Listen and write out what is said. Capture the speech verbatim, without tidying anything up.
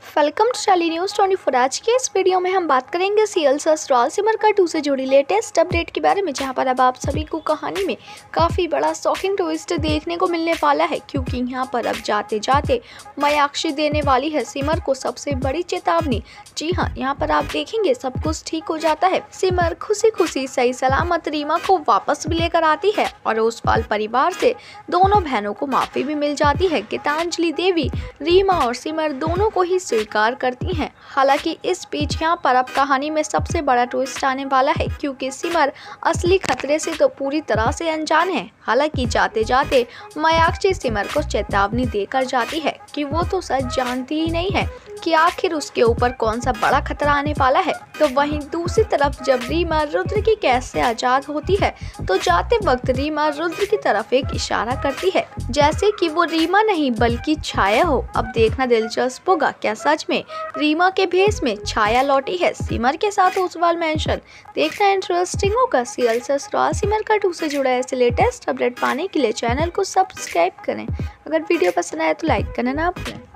Welcome to Shali news twenty four. आज के इस वीडियो में हम बात करेंगे सीरियल ससुराल सिमर का टू से जुड़ी लेटेस्ट अपडेट के बारे में, जहां पर अब आप सभी को कहानी में काफ़ी बड़ा शॉकिंग ट्विस्ट देखने को मिलने वाला है, क्योंकि यहां पर अब जाते जाते मयाक्षी देने वाली है सिमर को सबसे बड़ी चेतावनी। जी हाँ, यहाँ पर आप देखेंगे सब कुछ ठीक हो जाता है। सिमर खुशी खुशी सही सलामत रीमा को वापस भी लेकर आती है और उस पाल परिवार से दोनों बहनों को माफ़ी भी मिल जाती है। गीतांजलि देवी रीमा और सिमर दोनों को ही स्वीकार करती हैं। हालांकि इस बीच यहाँ पर अब कहानी में सबसे बड़ा ट्विस्ट आने वाला है, क्योंकि सिमर असली खतरे से तो पूरी तरह से अनजान है। हालांकि जाते जाते मयाक्षी सिमर को चेतावनी देकर जाती है कि वो तो सच जानती ही नहीं है कि आखिर उसके ऊपर कौन सा बड़ा खतरा आने वाला है। तो वहीं दूसरी तरफ जब रीमा रुद्र की कैद से आजाद होती है, तो जाते वक्त रीमा रुद्र की तरफ एक इशारा करती है, जैसे कि वो रीमा नहीं बल्कि छाया हो। अब देखना दिलचस्प होगा, क्या सच में रीमा के भेष में छाया लौटी है सिमर के साथ उज्जवल मेंशन। देखना इंटरेस्टिंग होगा। सीरियल ससुराल सिमर का टू से जुड़ा ऐसे लेटेस्ट अपडेट पाने के लिए चैनल को सब्सक्राइब करें। अगर वीडियो पसंद आए तो लाइक करना ना भूलें।